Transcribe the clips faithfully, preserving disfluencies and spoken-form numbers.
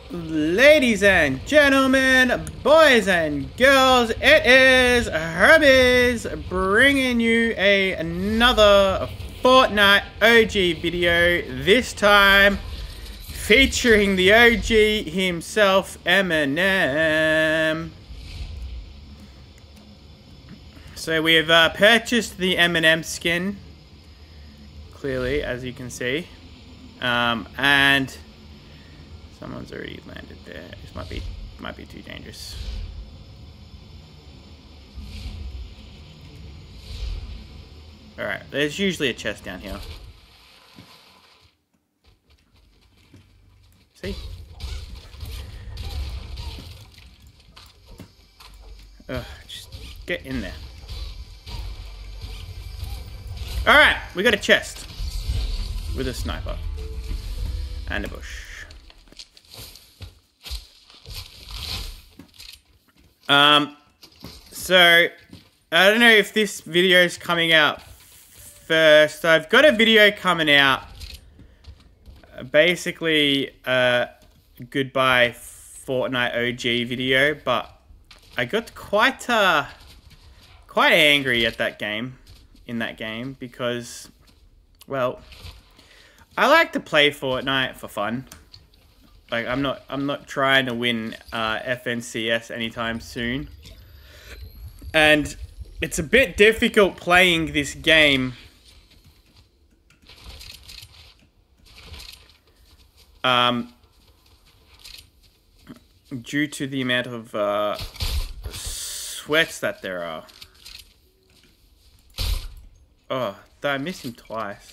Ladies and gentlemen, boys and girls, it is Herbies bringing you a, another Fortnite O G video, this time featuring the O G himself, Eminem. So we've uh, purchased the Eminem skin, clearly, as you can see, um, and someone's already landed there. This might be might be too dangerous. Alright, there's usually a chest down here. See? Ugh, just get in there. Alright, we got a chest. With a sniper. And a bush. Um, so, I don't know if this video is coming out first. I've got a video coming out, uh, basically a goodbye Fortnite O G video, but I got quite, uh, quite angry at that game, in that game, because, well, I like to play Fortnite for fun. Like, I'm not, I'm not trying to win uh, F N C S anytime soon. And it's a bit difficult playing this game um, due to the amount of uh, sweats that there are. Oh, did I miss him twice?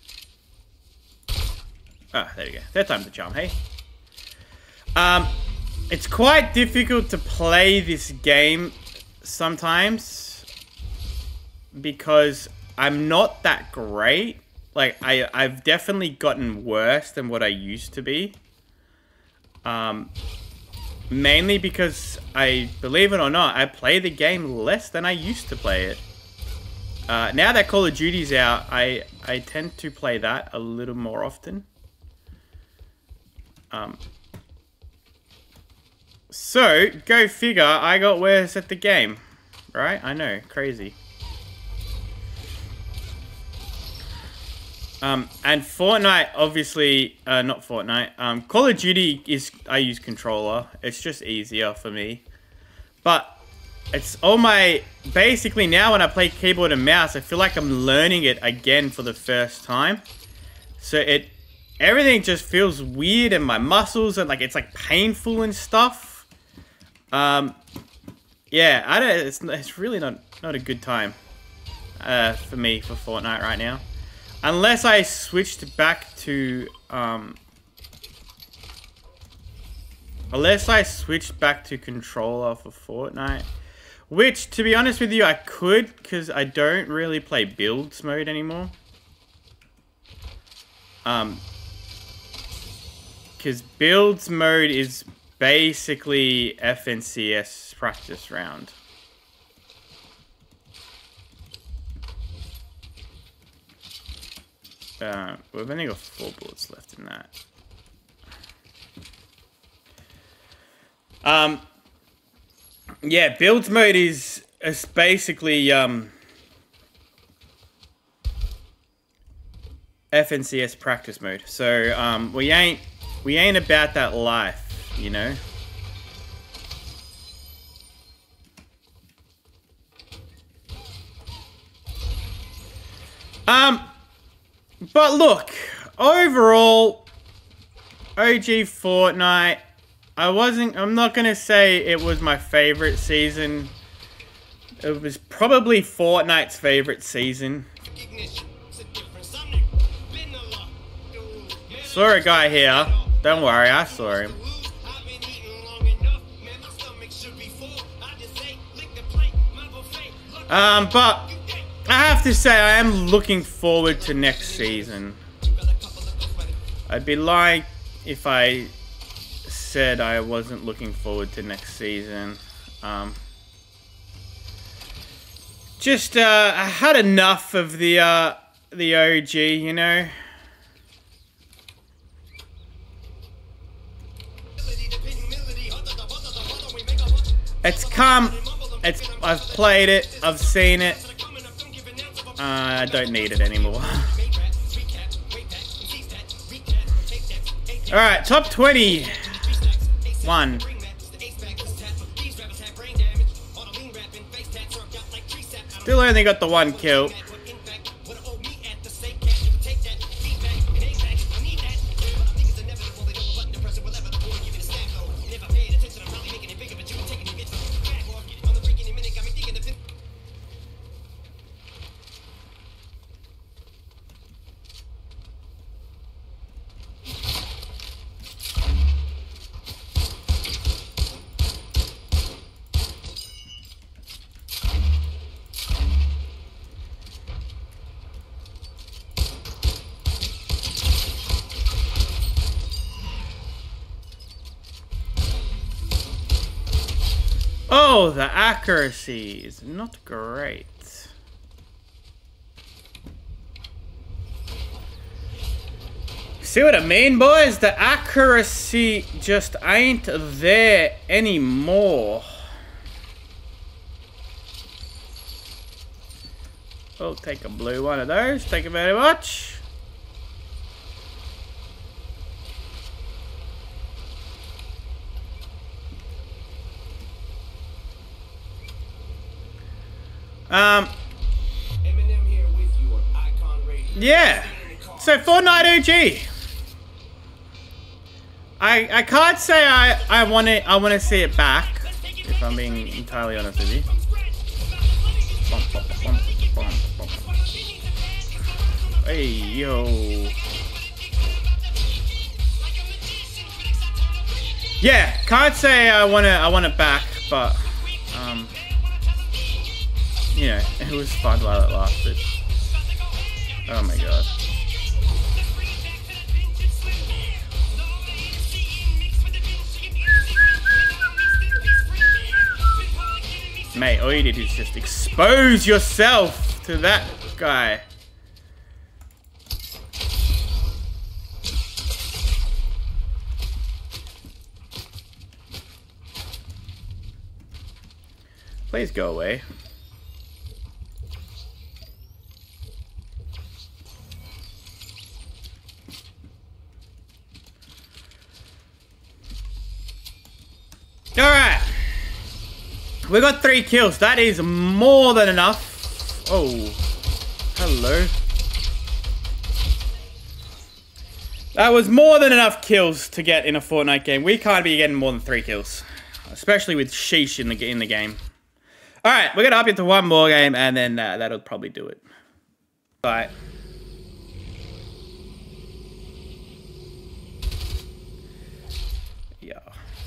Ah, there we go. Third time's the charm, hey? Um, it's quite difficult to play this game sometimes because I'm not that great. Like, I, I've definitely gotten worse than what I used to be. Um, mainly because I, believe it or not, I play the game less than I used to play it. Uh, now that Call of Duty's out, I, I tend to play that a little more often. Um... So, go figure, I got worse at the game. Right? I know, crazy. Um, and Fortnite, obviously, uh, not Fortnite, um, Call of Duty is, I use controller. It's just easier for me. But, it's all my, basically now when I play keyboard and mouse, I feel like I'm learning it again for the first time. So it, everything just feels weird in my muscles and like, it's like painful and stuff. Um, yeah, I don't, it's, it's really not, not a good time, uh, for me, for Fortnite right now. Unless I switched back to, um, unless I switched back to controller for Fortnite. Which, to be honest with you, I could, because I don't really play builds mode anymore. Um, because builds mode is basically F N C S practice round. Uh, we've only got four bullets left in that. Um, yeah, builds mode is, is basically um, F N C S practice mode. So um, we ain't we ain't about that life. You know? Um, but look, overall, O G Fortnite, I wasn't, I'm not gonna say it was my favorite season. It was probably Fortnite's favorite season. Saw a guy here. Don't worry, I saw him. Um, but I have to say I am looking forward to next season. I'd be lying if I said I wasn't looking forward to next season. Um, just uh, I had enough of the uh, the O G, you know. It's come. It's. I've played it. I've seen it. Uh, I don't need it anymore. All right, top twenty. One. Still only got the one kill. Oh, the accuracy is not great. See what I mean, boys? The accuracy just ain't there anymore. We'll take a blue one of those. Thank you very much. Um, Eminem here with you on Icon Radio. Yeah. So Fortnite O G. I I can't say I I want it. I want to see it back. If I'm being entirely honest with you. Hey yo. Yeah, can't say I want to. I want it back, but um. You know, it was fun while it lasted. Oh my god. Mate, all you did is just expose yourself to that guy. Please go away. Alright. We got three kills. That is more than enough. Oh. Hello. That was more than enough kills to get in a Fortnite game. We can't be getting more than three kills. Especially with Sheesh in the, in the game. Alright, we're going to up it to one more game and then uh, that'll probably do it. Bye. Yeah.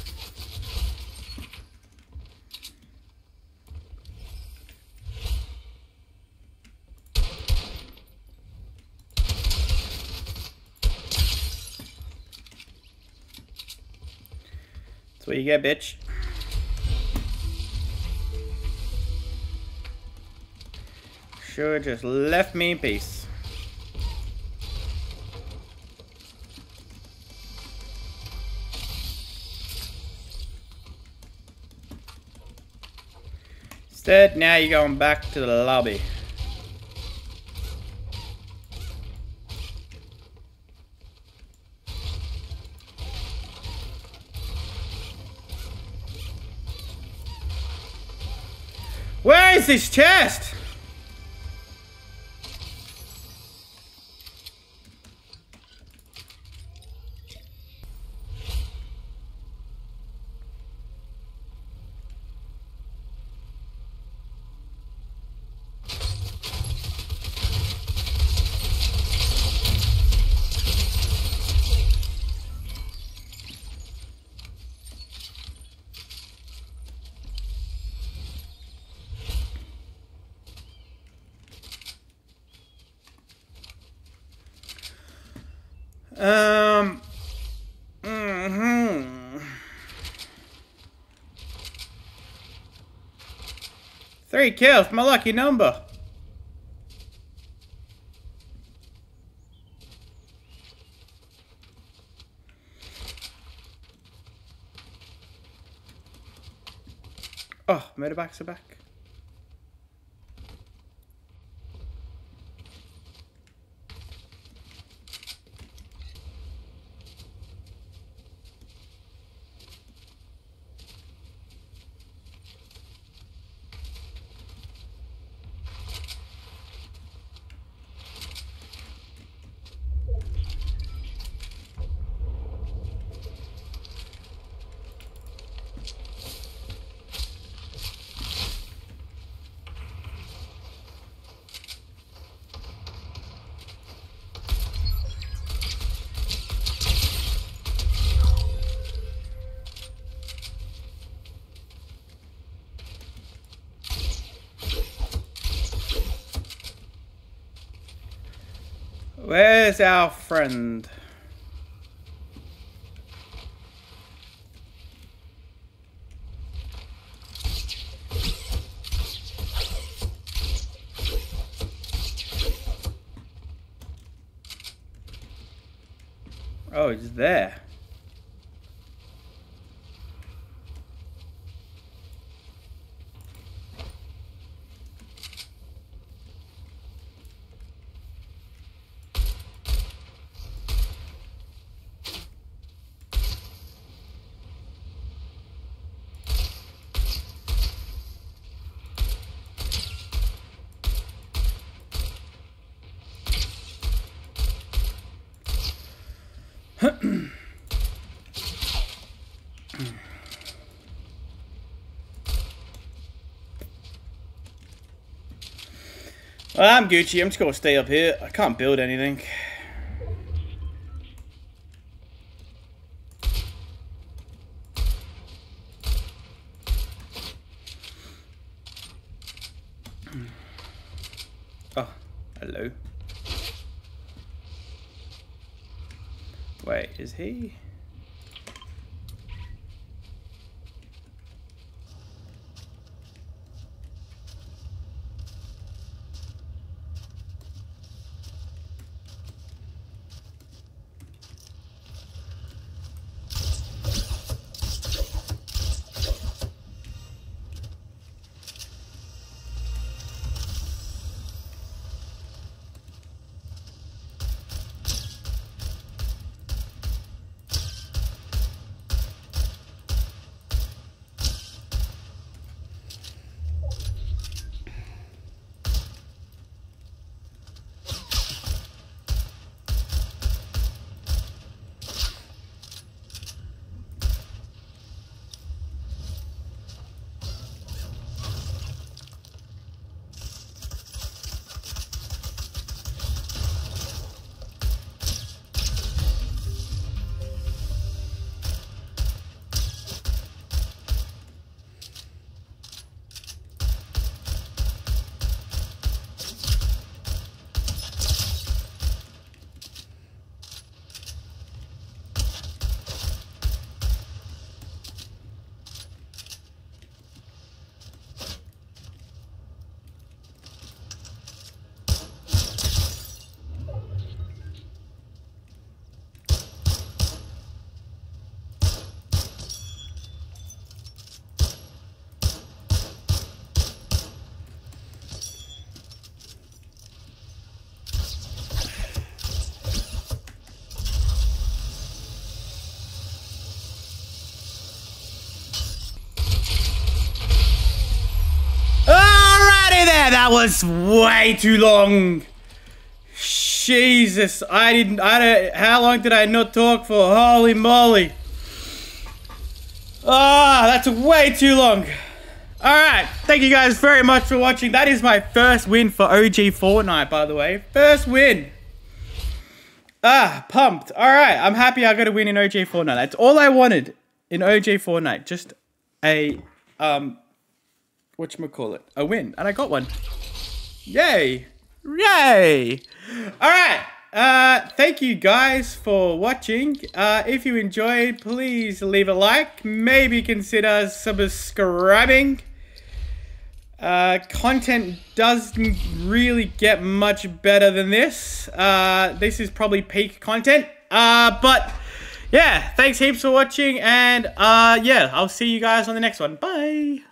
That's what you get, bitch. Sure, just left me in peace. Instead, now you're going back to the lobby. Where is this chest? Um. Mm-hmm. Three kills, my lucky number. Oh, motorbikes are back. Where's our friend? Oh, he's there. Well, I'm Gucci. I'm just gonna stay up here. I can't build anything. Oh, hello. Wait, is he? That was way too long. Jesus, I didn't, I don't, how long did I not talk for? Holy moly. Ah, oh, that's way too long. Alright, thank you guys very much for watching. That is my first win for O G Fortnite, by the way. First win. Ah, pumped. Alright, I'm happy I got a win in O G Fortnite. That's all I wanted in O G Fortnite. Just a, um... whatchamacallit, a win, and I got one. Yay! Yay! Alright, uh, thank you guys for watching. Uh, if you enjoyed, please leave a like. Maybe consider subscribing. Uh, content doesn't really get much better than this. Uh, this is probably peak content. Uh, but, yeah, thanks heaps for watching, and, uh, yeah, I'll see you guys on the next one. Bye!